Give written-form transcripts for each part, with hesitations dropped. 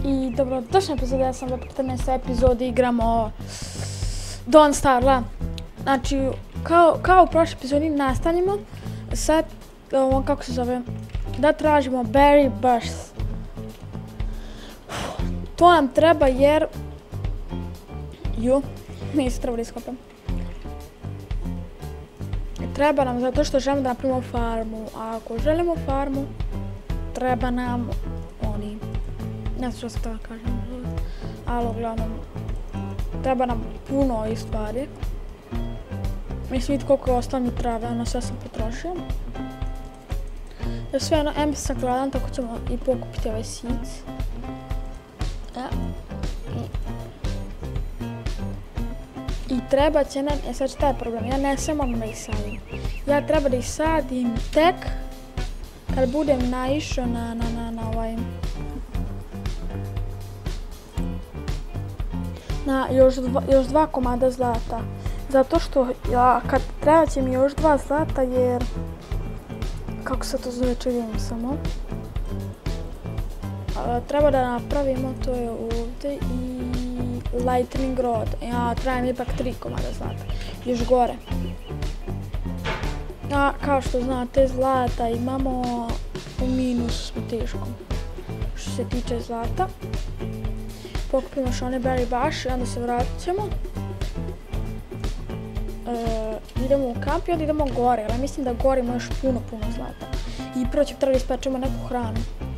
I dobrodošli epizode, ja sam u 14. epizodi igramo Don't Starve. Znači, kao u prošloj epizodi nastavljamo sad, kako se zove, da tražimo berry bush. To nam treba jer... Nisu trebali iskopam. Treba nam zato što želimo da napravimo farmu, a ako želimo farmu, treba nam oni. Ne znam što se to kažem, ali uglavnom treba nam puno ovih stvari. Mislim vidjeti koliko je ostalo mi trave, ono sve sam potrošio. Jer sve ono, sam gladan, tako ćemo i pokupiti ovaj seeds. I treba će nam, sad šta je problem, ja ne sve mogu da ih sadim. Ja treba da ih sadim tek kad budem naišao na ovaj... na još dva komada zlata. Zato što kad treba će mi još 2 zlata jer... Kako se to zove, vidim samo. Treba da napravimo, to je ovdje i... Lightning rod. Ja trebam ipak 3 komada zlata. Još gore. A kao što znate, zlata imamo u minus u teškom. Što se tiče zlata. Pokupimo još one berry bush i onda se vratit ćemo. Idemo u kamp i onda idemo gore, ali mislim da gore ima još puno zlata. I prvo ćemo treba da ispečemo neku hranu.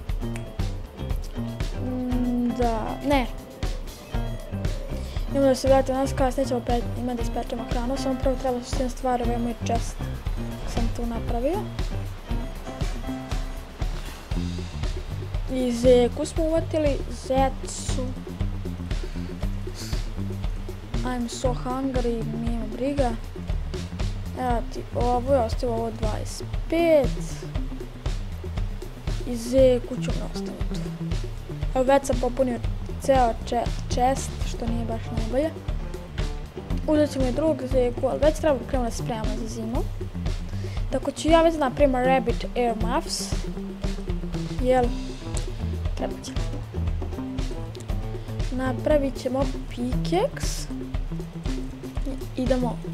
Ne. Idemo da se vratimo nas, kasnije ćemo imati da ispečemo hranu, samo prvo treba su sve stvari, ovaj moj chest sam tu napravio. I zeku smo uvatili, zecu. I'm so hungry, nije me briga. Evo ti ovo, ja ostavim ovo 25. I zeku ću me ostaviti tu. Evo već sam popunio ceo chest, što nije baš najbolje. Uzet ćemo i drugog zeku, ali već treba krenemo da se spremamo za zimu. Tako ću ja već napravimo rabbit ear muffs. Jel? Treba će. Napravit ćemo pickaxe. Idemo.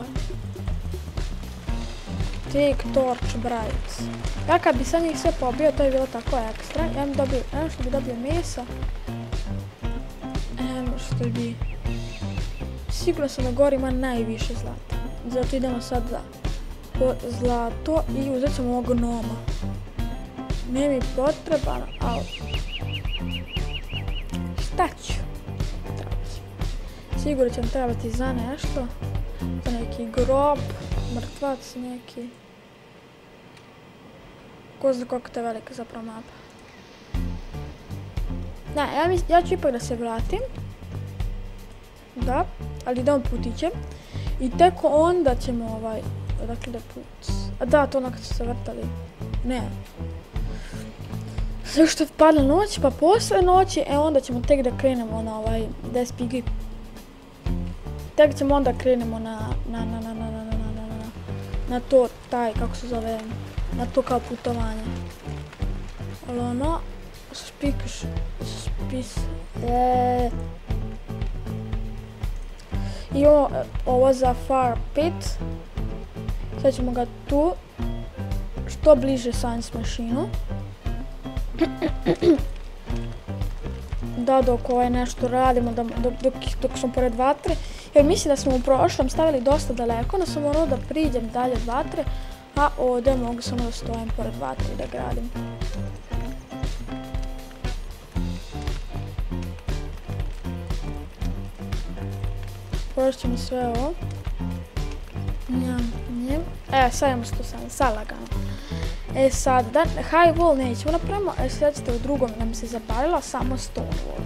Take torch bright. Ja kad bi sad njih sve pobio, to je bilo tako ekstra. Ja bi dobio, što bi dobio mesa. Što bi... Sigurno sam na gori ima najviše zlata. Zato idemo sad za zlato i uzet ćemo ovog gnoma. Nije mi potreban, ali... Šta ću? Sigurno će vam trebati za nešto. Za neki grob, mrtvac neki. Ko zna koliko to je velika zapravo mapa. Da, ja ću ipak da se vratim. Da, ali idemo putićem. I tek onda ćemo odakle da put. A da, to ono kad su se vrtali. Ne. Sve što je padla noć, pa posle noći, onda ćemo tek da krenemo na DSPG. Tek ćemo onda krenemo na to, kako se zove, na to kao putovanje. Ali ono, i ovo za far pit. Sad ćemo ga tu, što bliže science mašinu. Da, dok nešto radimo, dok smo pored vatre. Jer mislim da smo u prošlom stavili dosta daleko, da sam morao da priđem dalje od vatre, a ovdje mogu samo da stojim pored vatre i da gradim. Pošto ćemo sve ovo. Sad imamo 107, sad lagano. Sad, high wall nećemo napravimo, sad ćete u drugom nam se zapalila samo stone wall.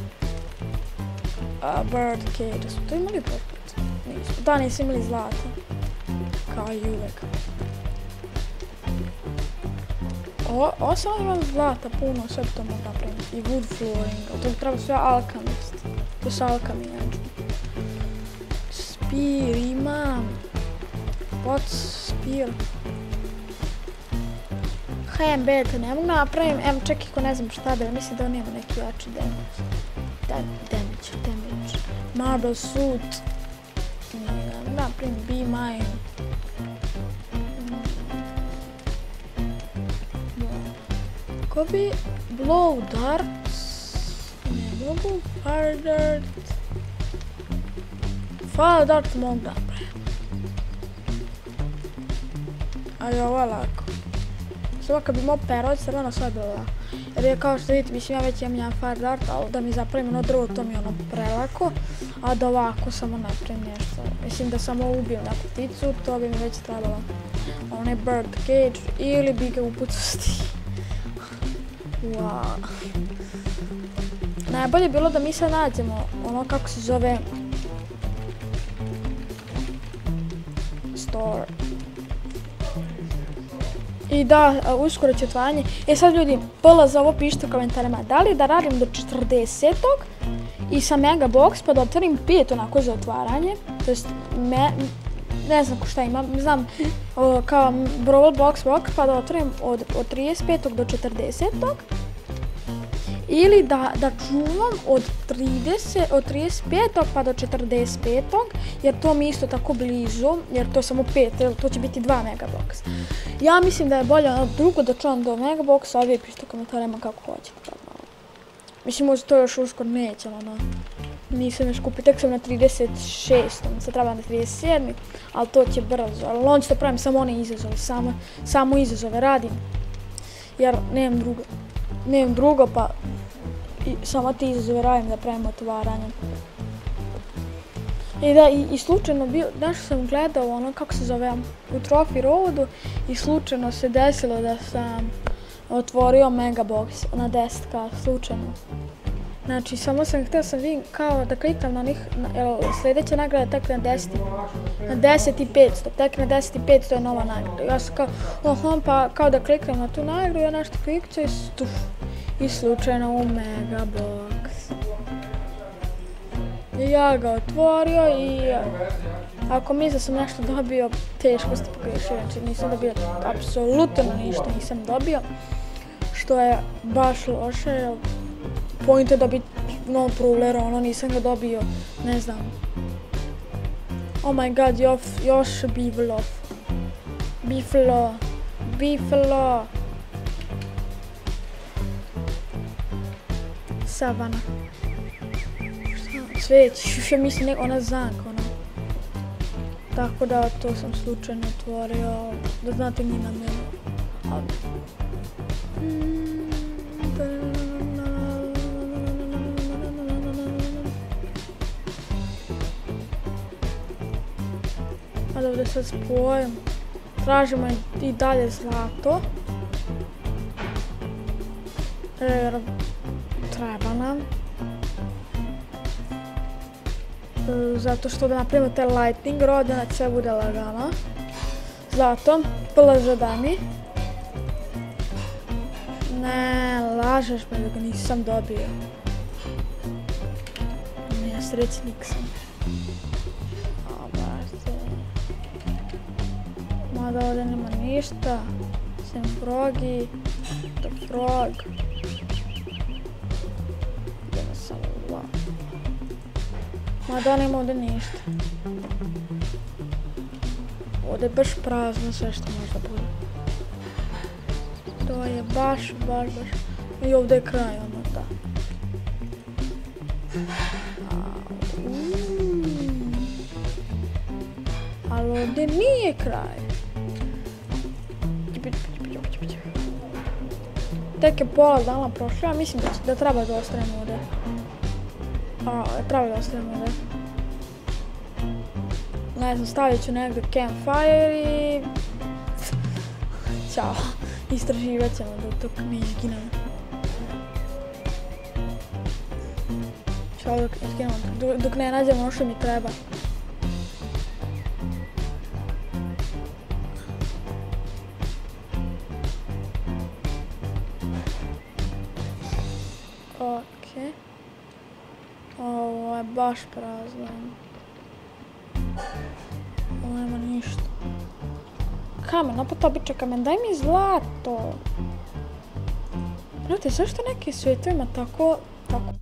Bird cage, smo to imali poput? Nismo, da nisu imali zlata. Kao i uvek. Ovo samo imam zlata puno, sve bi to mogu napraviti. I wood flooring, to bi treba sve alchemist. To su alchemy, neću. Spear imam. What's spear? HM beta ne mogu napravim, čak i ko ne znam šta bi, mislim da on nema neki jači damage. Marble suit, napravim B-mine. Ko bi blow darts, ne mogu, fire dart mogu napravim. Ali ovo je lako. Samo kad bi imao pero od crveno sve bilo lako. Jer je kao što vidite, mislim ja već imam jedan fire dart, ali da mi zapravim ono drvo to mi je ono prelako. A da ovako samo napravim nešto. Mislim da samo ubijem neku pticu, to bi mi već trebalo. Onaj bird cage ili bi ga upucao. Wow. Najbolje je bilo da mi sad nađemo ono kako se zove store. I da, uskoro će otvaranje. Sad ljudi, pola za ovo pišite u komentarima. Da li da radim do 40. i sa Megabox pa da otvorim 5 onako za otvaranje. To jest, ne znam šta imam, znam kao Brawl Box pa da otvorim od 35. do 40. Ili da čuvam od 35. pa do 45. jer to mi isto tako blizu, jer to je samo 5, to će biti 2 Megabox. Ja mislim da je bolje drugo da čuvam do Megaboxa, a vi pišite u komentarima kako hoćete. Mislim možda to još uskoro neće, nisam još kupio, tek sam na 36. Sad treba na 37. ali to će brzo, ali on će da pravim samo one izazove, samo izazove radim, jer nemam drugo pa samo ti izazove radim da pravim otvaranje. I da, i slučajno nešto sam gledao ono kako se zove u Trophy Roadu i slučajno se desilo da sam otvorio Megabox na 10k, slučajno. Znači, samo sam htio sam vidim kao da klikam na njih, sljedeća nagrada tek na 10.500, tek na 10.500 je nova nagrada. Ja sam kao, pa kao da klikam na tu nagradu, ja nešto klikću i slučajno u Megabox. I ja ga otvorio i ako misle sam nešto dobio, teško ste pogriješili, znači nisam dobio, apsolutno ništa nisam dobio, što je baš loše. Point je dobiti non brawlera, ono nisam ga dobio, ne znam. Oh my god, još Biflo. Savana. Sveć, mislim ona zanka, ono. Tako da to sam slučajno otvorio, da znate nije na mene. Ali ovdje sad spojim, tražimo i dalje zlato, jer treba nam, zato što da napravimo te lightning rod, da sve bude lagano, zato PLZ da mi, ne lažeš me da ga nisam dobio, ne srećnik sam. Mada ovdje nema ništa, sem Froggy, the Frog. Idemo samo ovako. Mada nema ovdje ništa. Ovdje je baš prazno sve što možda bude. To je baš. I ovdje je kraj, ono da. Ali ovdje nije kraj. Tek je pola dana prošlo, ja mislim da treba da ostajem ovdje. Treba da ostajem ovdje. Ne znam, stavit ću negdje campfire i... Ćao. Istraživat ćemo dok ne izginemo. Ćao dok ne izginemo, dok ne nađemo ono što mi treba. Okej. Ovo je baš prazno. Ovo nema ništa. kamen, opet običan kamen, daj mi zlato. Brate, zašto neki svijetu ima tako...